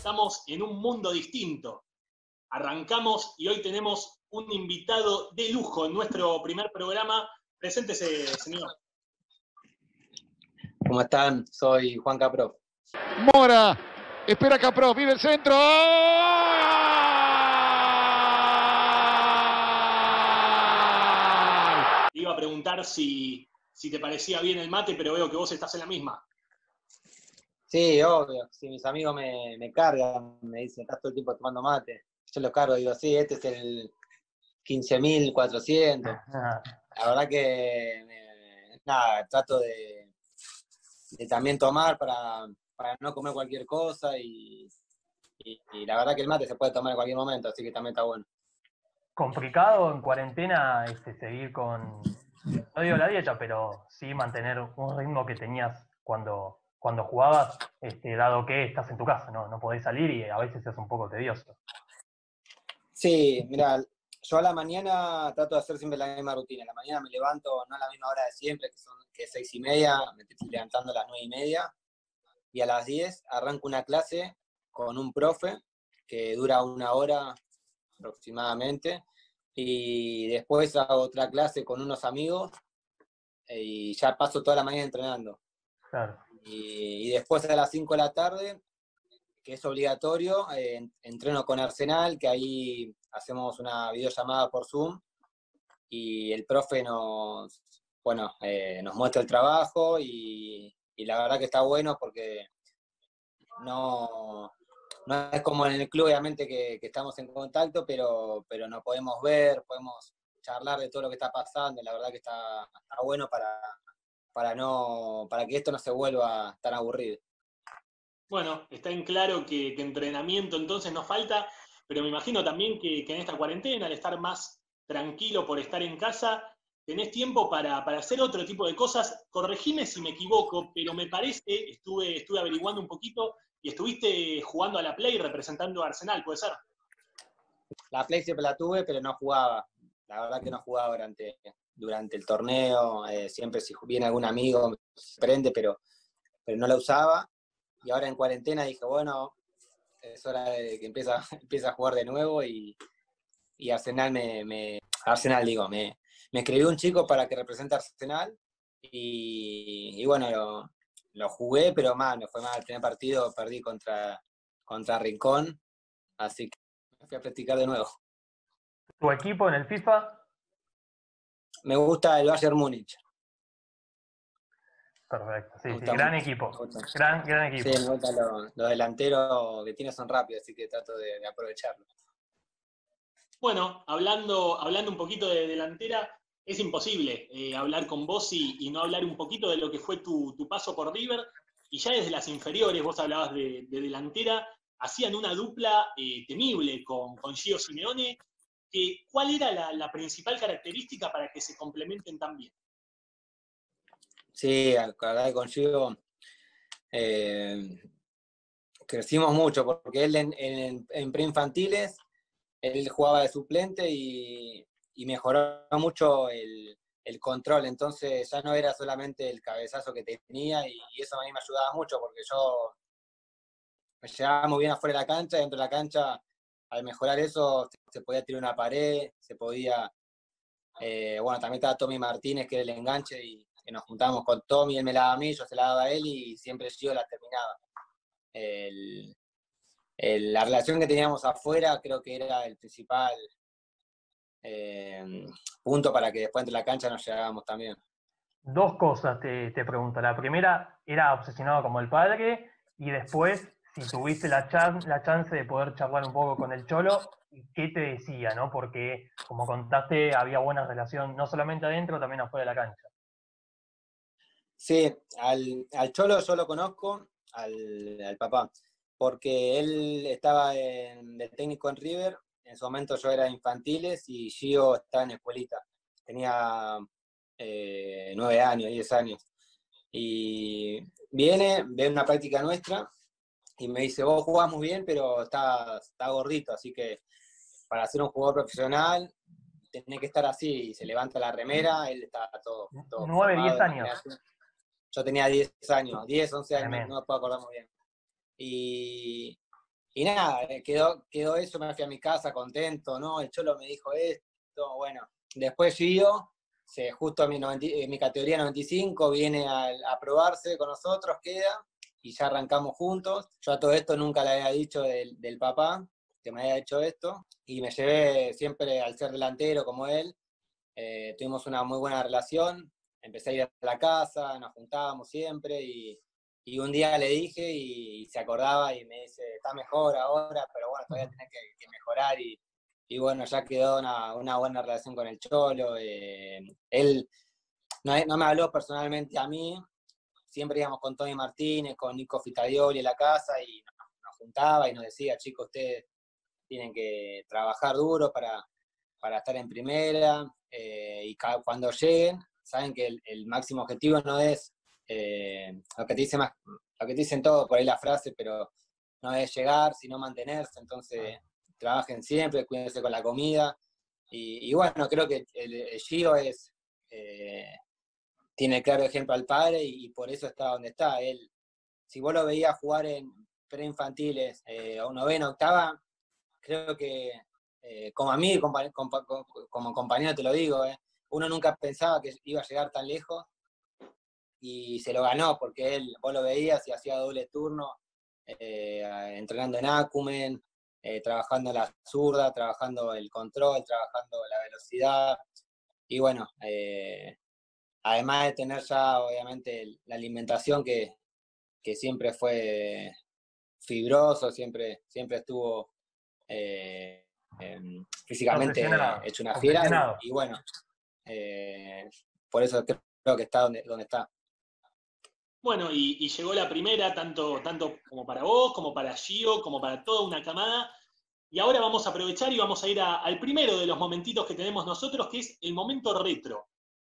estamos en un mundo distinto. Arrancamos y hoy tenemos un invitado de lujo en nuestro primer programa. Preséntese, señor. ¿Cómo están? Soy Juan Caprof. Mora, espera Caprof, vive el centro. Iba a preguntar si te parecía bien el mate, pero veo que vos estás en la misma. Sí, obvio. Si mis amigos me cargan, me dicen, estás todo el tiempo tomando mate. Yo los cargo y digo, sí, este es el 15.400. La verdad que, nada, trato de también tomar para no comer cualquier cosa y la verdad que el mate se puede tomar en cualquier momento, así que también está bueno. Complicado en cuarentena seguir con, no digo la dieta, pero sí mantener un ritmo que tenías cuando jugabas, dado que estás en tu casa, no podés salir y a veces es un poco tedioso. Sí, mira, yo a la mañana trato de hacer siempre la misma rutina. A la mañana me levanto no a la misma hora de siempre, que es 6:30, me estoy levantando a las 9:30, y a las 10 arranco una clase con un profe que dura 1 hora aproximadamente, y después hago otra clase con unos amigos y ya paso toda la mañana entrenando. Claro. Y después a las 5 de la tarde, que es obligatorio, entreno con Arsenal, que ahí hacemos una videollamada por Zoom y el profe nos muestra el trabajo y la verdad que está bueno porque no es como en el club, obviamente, que estamos en contacto, pero nos podemos ver, podemos charlar de todo lo que está pasando. La verdad que está bueno para que esto no se vuelva tan aburrido. Bueno, está en claro que entrenamiento entonces nos falta, pero me imagino también que en esta cuarentena, al estar más tranquilo por estar en casa, tenés tiempo para hacer otro tipo de cosas. Corregime si me equivoco, pero me parece, estuve averiguando un poquito, y estuviste jugando a la Play representando a Arsenal, ¿puede ser? La Play siempre la tuve, pero no jugaba. La verdad que no jugaba durante el torneo. Siempre si viene algún amigo me prende, pero no la usaba. Y ahora en cuarentena dije, bueno, es hora de que empiece a jugar de nuevo y Arsenal me escribió un chico para que represente a Arsenal y bueno, lo jugué, pero mal, me fue mal. El primer partido perdí contra Rincón, así que me fui a practicar de nuevo. ¿Tu equipo en el FIFA? Me gusta el Bayern Múnich. Perfecto, sí, mucho. gran equipo. Gran equipo. Sí, me gustan los delanteros que tiene, son rápidos, así que trato de aprovecharlo. Bueno, hablando un poquito de delantera, es imposible hablar con vos y no hablar un poquito de lo que fue tu paso por River. Y ya desde las inferiores, vos hablabas de delantera, hacían una dupla temible con Gio Simeone. ¿Cuál era la principal característica para que se complementen tan bien? Sí, acá con Gio crecimos mucho, porque él en preinfantiles él jugaba de suplente y mejoró mucho el control, entonces ya no era solamente el cabezazo que tenía y eso a mí me ayudaba mucho porque yo me llevaba muy bien afuera de la cancha, y dentro de la cancha al mejorar eso se podía tirar una pared, se podía, también estaba Tommy Martínez que era el enganche y nos juntábamos con Tommy, él me la daba a mí, yo se la daba a él y siempre yo la terminaba. La relación que teníamos afuera creo que era el principal punto para que después entre la cancha nos llegábamos también. Dos cosas te pregunto. La primera, ¿era obsesionado como el padre? Y después, si tuviste la chance de poder charlar un poco con el Cholo, ¿qué te decía, no? Porque, como contaste, había buena relación, no solamente adentro, también afuera de la cancha. Sí, al Cholo yo lo conozco, al papá, porque él estaba de técnico en River, en su momento yo era de infantiles y Gio estaba en escuelita, tenía 9 años, 10 años, y ve una práctica nuestra y me dice, vos jugás muy bien, pero está gordito, así que para ser un jugador profesional tenés que estar así, y se levanta la remera, él está todo 9, 10 años. Yo tenía 10 años, 10, 11 años, Tremendo. no me puedo acordar muy bien. Y Y nada, quedó eso, me fui a mi casa contento, ¿no? El Cholo me dijo esto, bueno. Después Gio, justo en mi categoría 95, viene a probarse con nosotros, queda, y ya arrancamos juntos. Yo a todo esto nunca le había dicho del papá, que me había hecho esto, y me llevé siempre al ser delantero como él. Tuvimos una muy buena relación, empecé a ir a la casa, nos juntábamos siempre, y un día le dije y se acordaba y me dice, está mejor ahora, pero bueno, todavía tenés que mejorar, y bueno, ya quedó una buena relación con el Cholo. Él no me habló personalmente a mí, siempre íbamos con Tony Martínez, con Nico Fitadioli en la casa, y nos juntaba y nos decía, chicos, ustedes tienen que trabajar duro para estar en primera, y cuando lleguen, saben que el máximo objetivo no es lo que te dicen todo por ahí la frase, pero no es llegar, sino mantenerse. Entonces trabajen siempre, cuídense con la comida, y bueno, creo que el Gio tiene claro ejemplo al padre, y por eso está donde está. Él, si vos lo veías jugar en preinfantiles, o novena, octava, creo que, como a mí, como compañero te lo digo, uno nunca pensaba que iba a llegar tan lejos, y se lo ganó, porque vos lo veías y hacía doble turno, entrenando en Acumen, trabajando la zurda, trabajando el control, trabajando la velocidad, y bueno, además de tener ya obviamente la alimentación que siempre fue fibroso, siempre estuvo físicamente Obsesionado, hecho una fiera, obsesionado. y bueno, eh, por eso creo que está donde está. Bueno, y llegó la primera, tanto como para vos, como para Gio, como para toda una camada. Y ahora vamos a aprovechar y vamos a ir al primero de los momentitos que tenemos nosotros, que es el momento retro.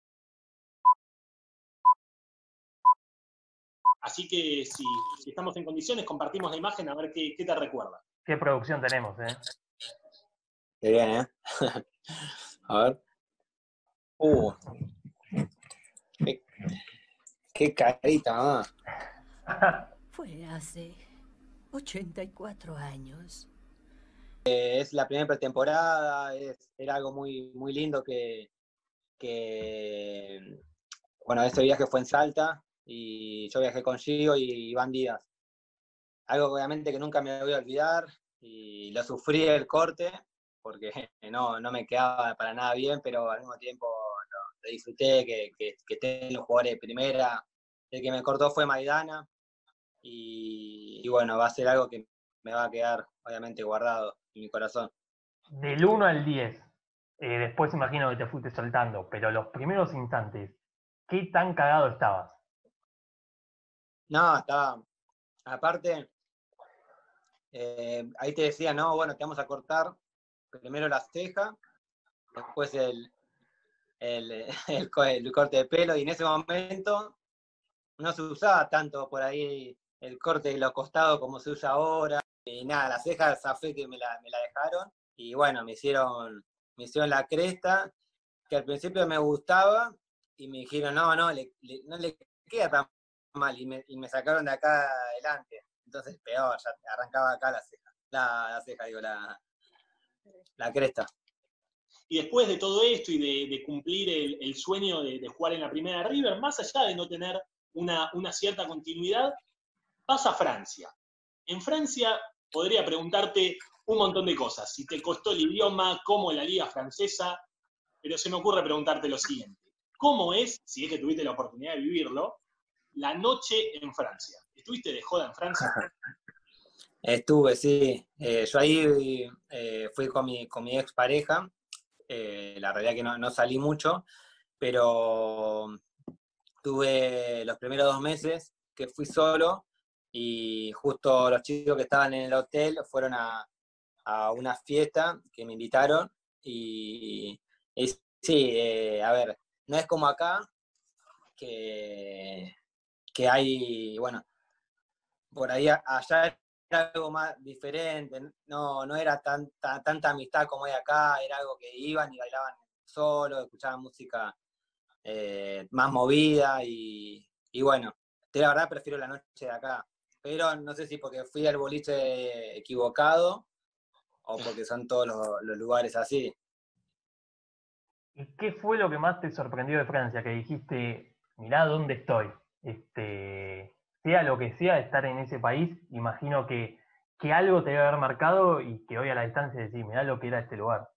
Así que si estamos en condiciones, compartimos la imagen a ver qué te recuerda. Qué producción tenemos, ¿eh? Qué bien, ¿eh? A ver. Qué, qué carita, ¿no? Fue hace 84 años. Es la primera pretemporada, era algo muy, muy lindo bueno, ese viaje fue en Salta, y yo viajé con Gio y Iván Díaz. Algo obviamente que nunca me voy a olvidar, y lo sufrí el corte, porque no me quedaba para nada bien, pero al mismo tiempo lo disfruté, que estén los jugadores de primera. El que me cortó fue Maidana, y bueno, va a ser algo que me va a quedar obviamente guardado en mi corazón. Del 1 al 10, después imagino que te fuiste soltando, pero los primeros instantes, ¿qué tan cagado estabas? No, estaba, aparte, ahí te decía, no, bueno, te vamos a cortar primero la ceja, después el corte de pelo, y en ese momento no se usaba tanto por ahí el corte de los costados como se usa ahora, y nada, las cejas zafé que me la dejaron, y bueno, me hicieron la cresta, que al principio me gustaba, y me dijeron, no no le queda tan mal, y me sacaron de acá adelante, entonces peor, ya arrancaba acá la ceja, digo, la cresta. Y después de todo esto y de cumplir el sueño de jugar en la primera de River, más allá de no tener una cierta continuidad, vas a Francia. En Francia podría preguntarte un montón de cosas. Si te costó el idioma, cómo la liga francesa, pero se me ocurre preguntarte lo siguiente. ¿Cómo es, si es que tuviste la oportunidad de vivirlo, la noche en Francia? ¿Estuviste de joda en Francia? Estuve, sí. Yo ahí fui con mi expareja. La realidad que no salí mucho, pero tuve los primeros 2 meses que fui solo, y justo los chicos que estaban en el hotel fueron a una fiesta que me invitaron, y sí, a ver, no es como acá, que hay, bueno, por ahí allá era algo más diferente, no era tanta amistad como hay acá, era algo que iban y bailaban solo, escuchaban música más movida, y bueno, la verdad prefiero la noche de acá, pero no sé si porque fui al boliche equivocado o porque son todos los lugares así. ¿Y qué fue lo que más te sorprendió de Francia? Que dijiste, mirá dónde estoy. Sea lo que sea, estar en ese país, imagino que algo te debe haber marcado y que hoy a la distancia decís, mirá lo que era este lugar.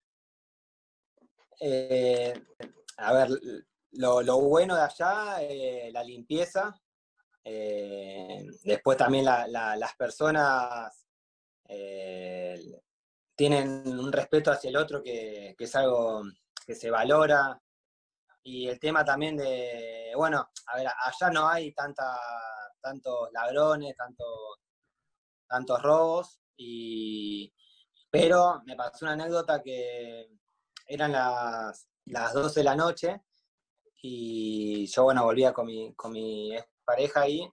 Eh, a ver, lo bueno de allá, la limpieza. Después también las personas tienen un respeto hacia el otro que es algo que se valora. Y el tema también de, bueno, a ver, allá no hay tantos ladrones, tantos robos, pero me pasó una anécdota que eran las 12 de la noche y yo, bueno, volvía con mi pareja ahí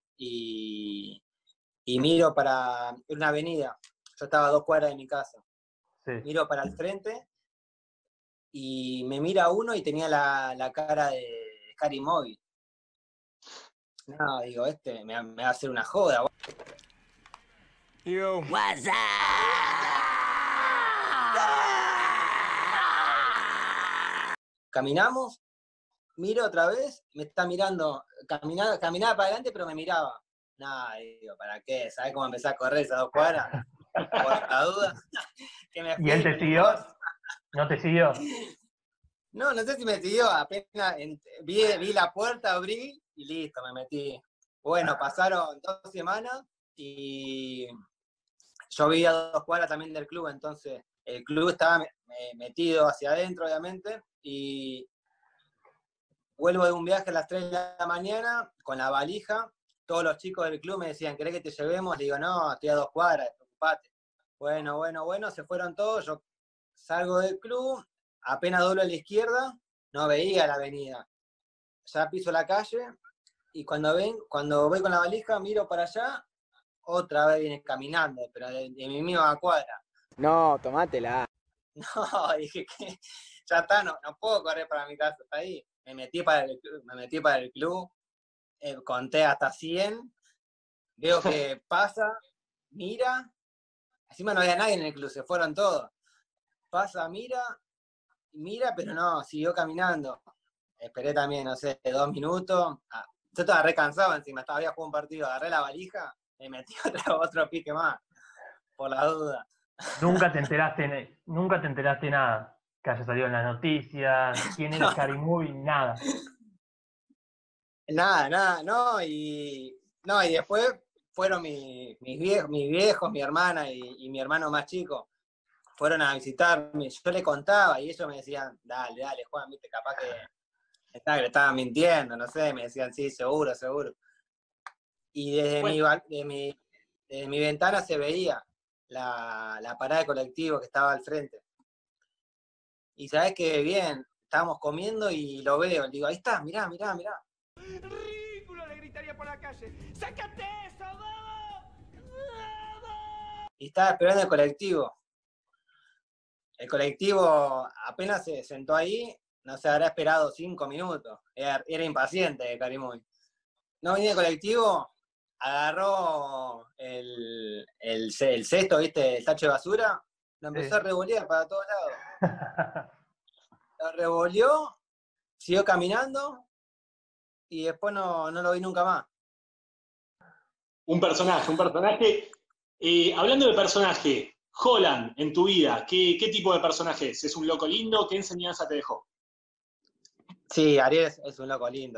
y miro para una avenida. Yo estaba a 2 cuadras de mi casa. Sí. Miro para el frente y me mira uno y tenía la cara de Scary Movie. No, digo, me va a hacer una joda. Yo. What's up? Caminamos, miro otra vez, me está mirando, caminaba para adelante, pero me miraba. Nada, digo, ¿para qué? ¿Sabés cómo empecé a correr esas 2 cuadras? Por la duda. Que me ¿Y él te fui, siguió? ¿No te siguió? No sé si me siguió, apenas vi la puerta, abrí y listo, me metí. Bueno, pasaron 2 semanas y yo vivía a 2 cuadras también del club, entonces el club estaba metido hacia adentro, obviamente, y vuelvo de un viaje a las 3 de la mañana con la valija. Todos los chicos del club me decían, ¿querés que te llevemos? Le digo, no, estoy a 2 cuadras, preocupate. Bueno, se fueron todos, yo salgo del club, apenas doblo a la izquierda, no veía la avenida. Ya piso la calle y cuando voy con la valija, miro para allá, otra vez viene caminando, pero de mi misma cuadra. No, tomátela. No, dije que ya está, no puedo correr para mi casa, está ahí. Me metí para el club, conté hasta 100, veo que pasa, mira, encima no había nadie en el club, se fueron todos. Pasa, mira, pero no, siguió caminando. Esperé también, no sé, 2 minutos. Yo estaba re cansado encima, había jugado un partido, agarré la valija, me metí otro pique más, por la duda. Nunca te enteraste nada. Que haya salido en las noticias, quién era Scary Movie, nada. Nada, no, y después fueron mis viejos, mi hermana y mi hermano más chico, fueron a visitarme, yo le contaba y ellos me decían, dale, Juan, viste, capaz que le estaban mintiendo, no sé, me decían, sí, seguro. Y desde, Bueno. desde mi ventana se veía la parada de colectivo que estaba al frente. Y sabés que bien, estábamos comiendo y lo veo, le digo, ahí está, mirá. Ridículo, le gritaría por la calle. ¡Sácate eso, Dodo! Y estaba esperando el colectivo. El colectivo apenas se sentó ahí, no sé, habrá esperado 5 minutos. Era impaciente, Carimuy. No venía el colectivo, agarró el cesto, ¿viste? El tacho de basura, lo empezó a revolear para todos lados. Lo revoleó, siguió caminando y después no lo vi nunca más. Un personaje. Hablando de personaje, Holland, en tu vida, ¿qué tipo de personaje es? ¿Es un loco lindo? ¿Qué enseñanza te dejó? Sí, Ariel es un loco lindo,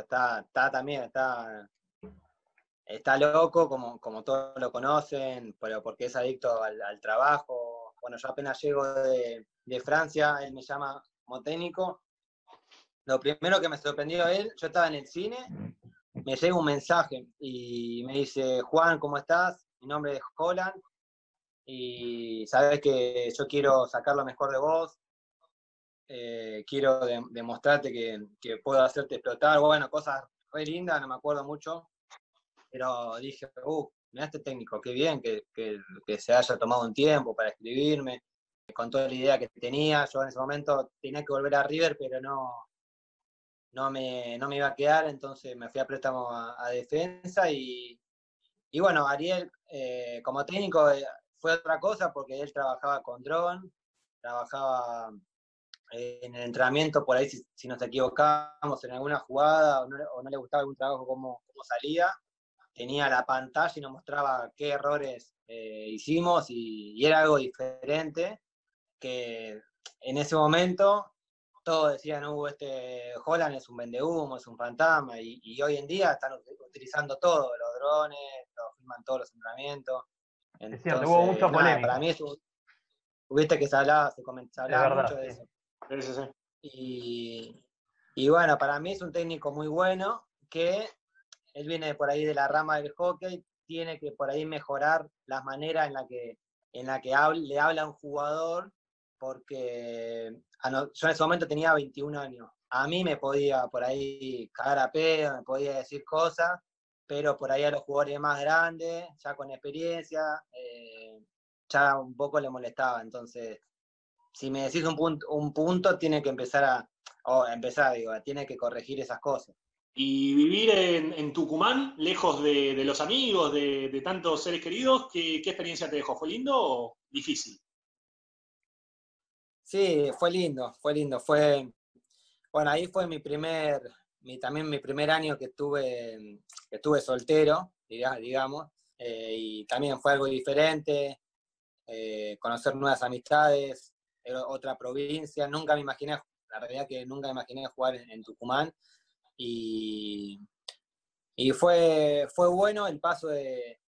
está loco, como todos lo conocen, pero porque es adicto al trabajo. Bueno, yo apenas llego de Francia, él me llama como técnico. Lo primero que me sorprendió a él, yo estaba en el cine, me llega un mensaje y me dice, Juan, ¿cómo estás? Mi nombre es Holland y sabes que yo quiero sacar lo mejor de vos, quiero demostrarte que puedo hacerte explotar. Bueno, cosas re lindas, no me acuerdo mucho, pero dije, mirá este técnico, qué bien que se haya tomado un tiempo para escribirme, con toda la idea que tenía. Yo en ese momento tenía que volver a River, pero no me iba a quedar, entonces me fui a préstamo a defensa y bueno, Ariel como técnico fue otra cosa porque él trabajaba con dron, trabajaba en el entrenamiento por ahí si nos equivocábamos en alguna jugada o no le gustaba algún trabajo cómo salía, tenía la pantalla y nos mostraba qué errores hicimos y era algo diferente que en ese momento todos decían, Holland es un vendehumo, es un fantasma, y hoy en día están utilizando todo, los drones, lo filman todos los entrenamientos. Es cierto, hubo mucha polémica. Para mí viste que se hablaba verdad, mucho de sí. eso. Y bueno, para mí es un técnico muy bueno, que él viene por ahí de la rama del hockey, tiene que por ahí mejorar las maneras en la que le habla a un jugador, porque yo en ese momento tenía 21 años. A mí me podía por ahí cagar a pedo, me podía decir cosas, pero por ahí a los jugadores más grandes, ya con experiencia, ya un poco le molestaba. Entonces, si me decís un punto tiene que tiene que corregir esas cosas. Y vivir en Tucumán, lejos de los amigos, de tantos seres queridos, ¿qué experiencia te dejó? ¿Fue lindo o difícil? Sí, fue lindo. Bueno, ahí fue también mi primer año que estuve soltero, digamos, y también fue algo diferente, conocer nuevas amistades, otra provincia. La realidad que nunca me imaginé jugar en Tucumán, y fue bueno el paso de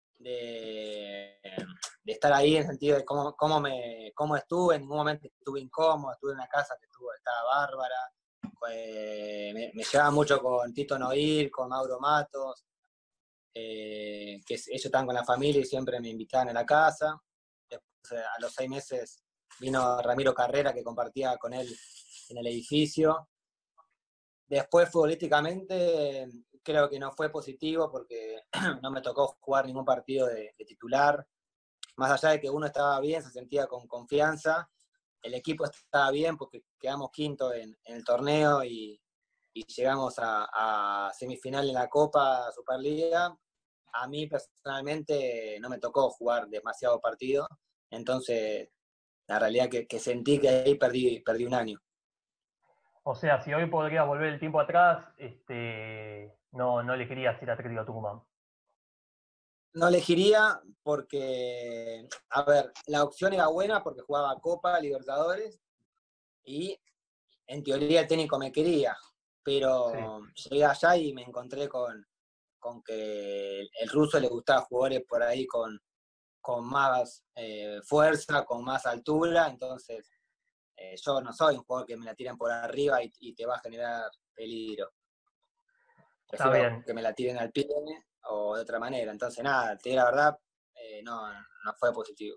estar ahí, en el sentido de cómo estuve. En ningún momento estuve incómodo, estuve en una casa que estaba bárbara. Me llevaba mucho con Tito Noir, con Mauro Matos, que ellos estaban con la familia y siempre me invitaban a la casa. Después, a los 6 meses vino Ramiro Carrera, que compartía con él en el edificio. Después, futbolísticamente, creo que no fue positivo porque no me tocó jugar ningún partido de titular. Más allá de que uno estaba bien, se sentía con confianza, el equipo estaba bien porque quedamos quinto en el torneo y llegamos a semifinal en la Copa Superliga. A mí personalmente no me tocó jugar demasiado partido, entonces la realidad que sentí que ahí perdí un año. O sea, si hoy podrías volver el tiempo atrás, no elegirías ir a Atlético Tucumán. No elegiría porque, a ver, la opción era buena porque jugaba Copa, Libertadores, y en teoría el técnico me quería, pero sí, llegué allá y me encontré con que el ruso le gustaba jugadores por ahí con más fuerza, con más altura. Entonces yo no soy un jugador que me la tiren por arriba y te va a generar peligro. Prefiero que me la tiren al pie o de otra manera. Entonces nada, te digo la verdad, no fue positivo.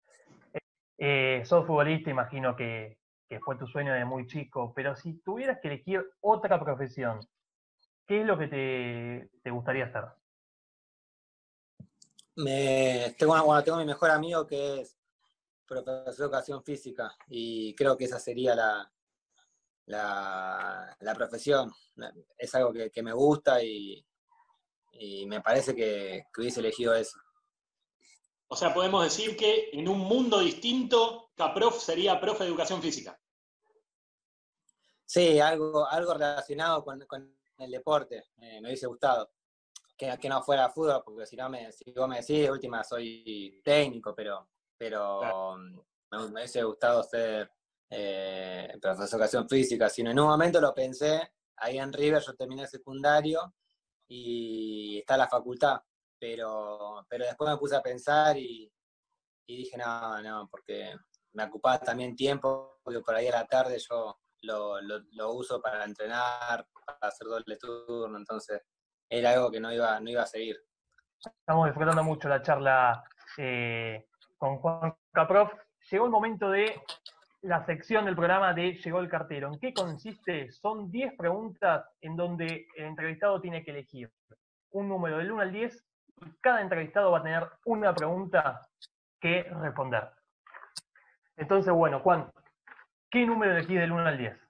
Sos futbolista, imagino que fue tu sueño de muy chico, pero si tuvieras que elegir otra profesión, ¿qué es lo que te gustaría hacer? Tengo mi mejor amigo que es profesor de educación física, y creo que esa sería la profesión. Es algo que me gusta y me parece que hubiese elegido eso. O sea, podemos decir que en un mundo distinto, Caprof sería profe de educación física. Sí, algo relacionado con el deporte, me hubiese gustado. Que no fuera fútbol, porque si vos me decís, de última soy técnico, pero claro, me hubiese gustado ser profesor de educación física. Si no, en un momento lo pensé, ahí en River yo terminé el secundario y está la facultad, pero después me puse a pensar y dije, no, porque me ocupaba también tiempo, porque por ahí a la tarde yo lo uso para entrenar, para hacer doble turno, entonces era algo que no iba a seguir. Estamos disfrutando mucho la charla con Juan Caprof. Llegó el momento de la sección del programa de Llegó el Cartero. ¿En qué consiste? Son 10 preguntas en donde el entrevistado tiene que elegir un número del 1 al 10 y cada entrevistado va a tener una pregunta que responder. Entonces, bueno, Juan, ¿qué número elegís del 1 al 10?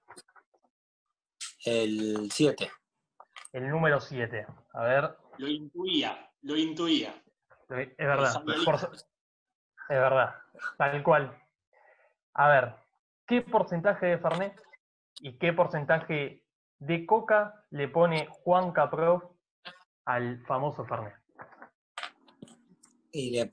El 7. El número 7. A ver. Lo intuía. Es verdad. Samuelito. Es verdad. Tal cual. A ver, ¿qué porcentaje de Fernet y qué porcentaje de Coca le pone Juan Caprof al famoso Fernet? Y le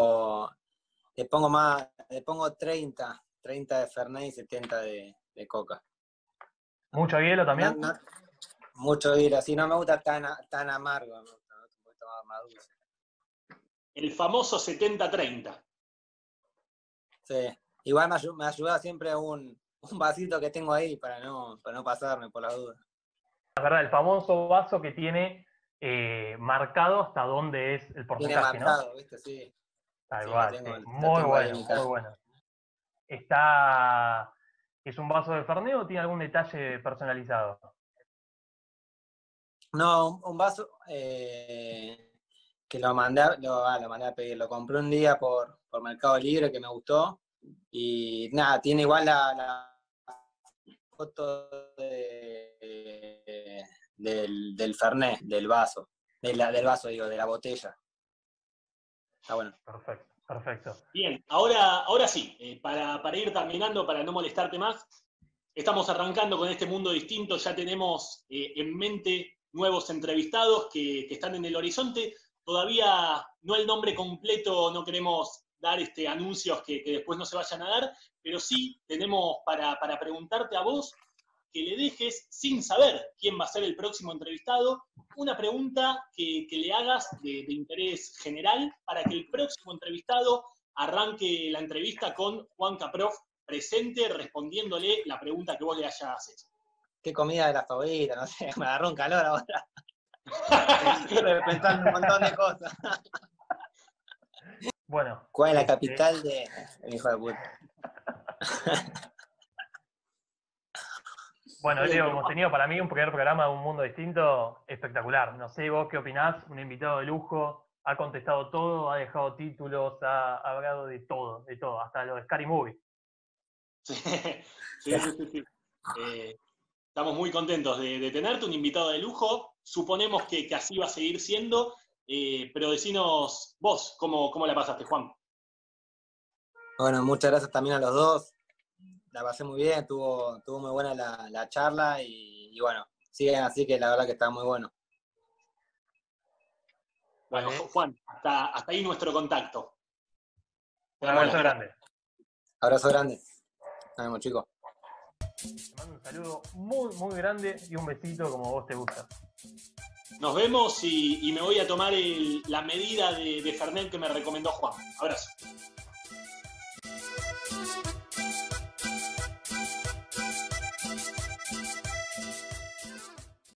pongo 30 de Fernet y 70 de Coca. ¿Mucho hielo también? Mucho hielo, así no me gusta tan amargo, me gusta un poquito más dulce. El famoso 70-30. Sí. Igual me ayuda siempre un vasito que tengo ahí para no pasarme por la duda. La verdad, el famoso vaso que tiene marcado hasta dónde es el Tiene porcentaje, marcado, ¿no? ¿viste? Sí. Tal Sí, cual, lo tengo, sí. lo Muy tengo ahí bueno, en mi casa. muy bueno. ¿Es un vaso de Fernet o tiene algún detalle personalizado? No, un vaso que lo mandé a pedir. Lo compré un día por Mercado Libre que me gustó. Y nada, tiene igual la foto del Fernet, del vaso. Del vaso, digo, de la botella. Está bueno. Perfecto, perfecto. Bien, ahora sí, para ir terminando, para no molestarte más, estamos arrancando con este mundo distinto, ya tenemos en mente nuevos entrevistados que están en el horizonte, todavía no el nombre completo, no queremos dar anuncios que después no se vayan a dar, pero sí tenemos para preguntarte a vos que le dejes, sin saber quién va a ser el próximo entrevistado, una pregunta que le hagas de interés general para que el próximo entrevistado arranque la entrevista con Juan Caprof presente respondiéndole la pregunta que vos le hayas hecho. ¿Qué comida es la favorita? No sé, me agarró un calor ahora. Estuve pensando un montón de cosas. Bueno. ¿Cuál es la capital de hijo de puta? Bueno, Leo, hemos tenido para mí un primer programa de Un Mundo Distinto espectacular. No sé vos qué opinás, un invitado de lujo, ha contestado todo, ha dejado títulos, ha hablado de todo, hasta lo de Scary Movie. Sí. Estamos muy contentos de tenerte, un invitado de lujo. Suponemos que así va a seguir siendo, pero decinos vos, ¿cómo la pasaste, Juan? Bueno, muchas gracias también a los dos. La pasé muy bien, estuvo muy buena la charla y bueno, siguen así que la verdad que está muy bueno. Bueno, Juan, hasta ahí nuestro contacto. Un abrazo grande. Abrazo grande. Nos vemos, chicos. Te mando un saludo muy, muy grande y un besito como vos te gusta. Nos vemos y me voy a tomar la medida de Fernet que me recomendó Juan. Abrazo.